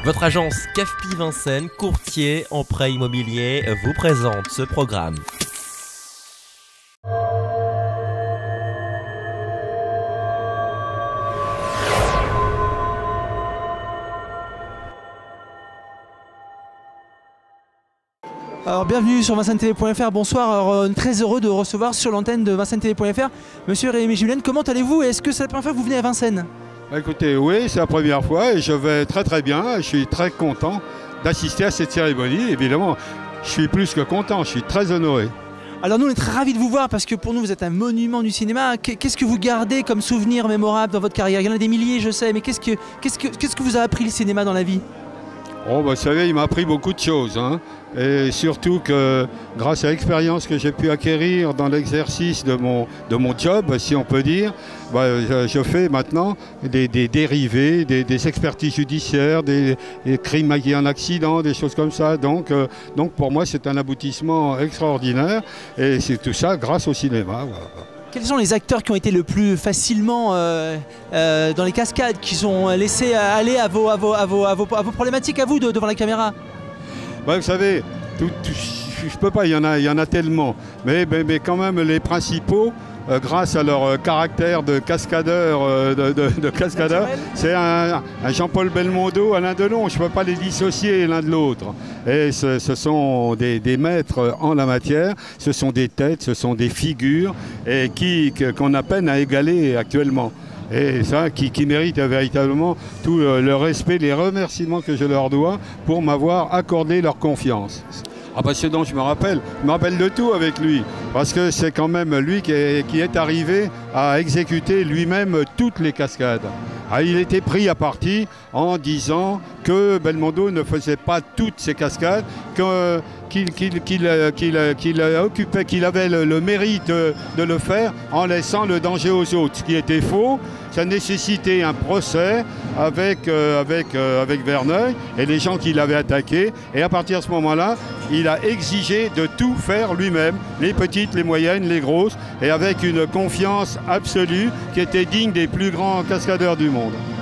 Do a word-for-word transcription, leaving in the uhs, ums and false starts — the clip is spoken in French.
Votre agence C A F P I Vincennes, courtier en prêt immobilier, vous présente ce programme. Alors bienvenue sur Vincennes T V point F R, bonsoir, alors, très heureux de recevoir sur l'antenne de Vincennes T V point F R Monsieur Rémi Julien, comment allez-vous et est-ce que c'est la première fois que vous venez à Vincennes? Bah écoutez, oui, c'est la première fois et je vais très très bien, je suis très content d'assister à cette cérémonie, évidemment, je suis plus que content, je suis très honoré. Alors nous on est très ravis de vous voir parce que pour nous vous êtes un monument du cinéma. Qu'est-ce que vous gardez comme souvenir mémorable dans votre carrière? Il y en a des milliers je sais, mais qu'est-ce que, qu'est-ce que, qu'est-ce que vous a appris le cinéma dans la vie? Oh, bah, vous savez, il m'a appris beaucoup de choses, hein. Et surtout que grâce à l'expérience que j'ai pu acquérir dans l'exercice de mon, de mon job, si on peut dire, bah, je, je fais maintenant des, des dérivés, des, des expertises judiciaires, des, des crimes acquis en accident, des choses comme ça. Donc, euh, donc pour moi, c'est un aboutissement extraordinaire et c'est tout ça grâce au cinéma. Voilà. Quels sont les acteurs qui ont été le plus facilement euh, euh, dans les cascades, qui sont laissés aller à vos, à vos, à vos, à vos, à vos problématiques à vous de, devant la caméra? Bah, vous savez, tout, tout, je peux pas, il y en a, il y en a tellement, mais, mais, mais quand même les principaux, euh, grâce à leur euh, caractère de cascadeur, euh, de, de, de cascadeur, c'est un, un Jean-Paul Belmondo, Alain Delon, je ne peux pas les dissocier l'un de l'autre. Et ce, ce sont des, des maîtres en la matière, ce sont des têtes, ce sont des figures, et qui, qu'on a peine à égaler actuellement. Et ça, qui, qui mérite véritablement tout le respect, les remerciements que je leur dois pour m'avoir accordé leur confiance. Ah bah c'est dont je me rappelle, je me rappelle de tout avec lui, parce que c'est quand même lui qui est, qui est arrivé à exécuter lui-même toutes les cascades. Ah, il était pris à partie en disant que Belmondo ne faisait pas toutes ces cascades, que, qu'il, qu'il, qu'il, qu'il, qu'il occupait, qu'il avait le, le mérite de le faire en laissant le danger aux autres, ce qui était faux. Ça nécessitait un procès avec, euh, avec, euh, avec Verneuil et les gens qui l'avaient attaqué. Et à partir de ce moment-là, il a exigé de tout faire lui-même, les petites, les moyennes, les grosses, et avec une confiance absolue qui était digne des plus grands cascadeurs du monde.